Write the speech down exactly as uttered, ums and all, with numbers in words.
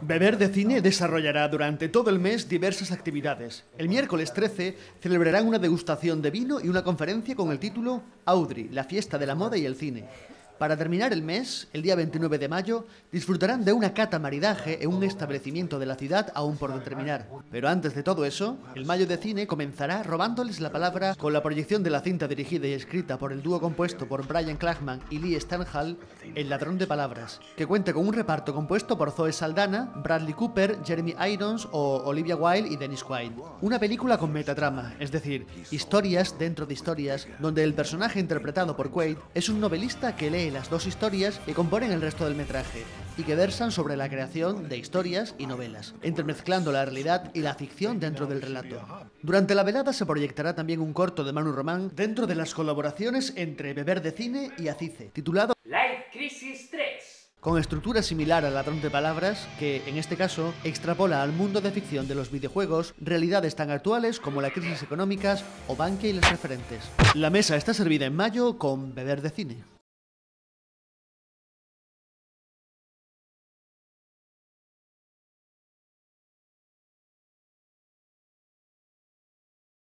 Beber de Cine desarrollará durante todo el mes diversas actividades. El miércoles trece celebrarán una degustación de vino y una conferencia con el título Audrey, la fiesta de la moda y el cine. Para terminar el mes, el día veintinueve de mayo, disfrutarán de una cata maridaje en un establecimiento de la ciudad aún por determinar. Pero antes de todo eso, el Mayo de Cine comenzará robándoles la palabra con la proyección de la cinta dirigida y escrita por el dúo compuesto por Brian Klagman y Lee Stanhall, El ladrón de palabras, que cuenta con un reparto compuesto por Zoe Saldana, Bradley Cooper, Jeremy Irons o Olivia Wilde y Dennis Quaid. Una película con metatrama, es decir, historias dentro de historias, donde el personaje interpretado por Quaid es un novelista que lee las dos historias que componen el resto del metraje y que versan sobre la creación de historias y novelas, entremezclando la realidad y la ficción dentro del relato. Durante la velada se proyectará también un corto de Manu Román dentro de las colaboraciones entre Beber de Cine y Acice, titulado Life Crisis tres. Con estructura similar al Ladrón de Palabras, que, en este caso, extrapola al mundo de ficción de los videojuegos realidades tan actuales como la crisis económica o Bankia y los referentes. La mesa está servida en mayo con Beber de Cine.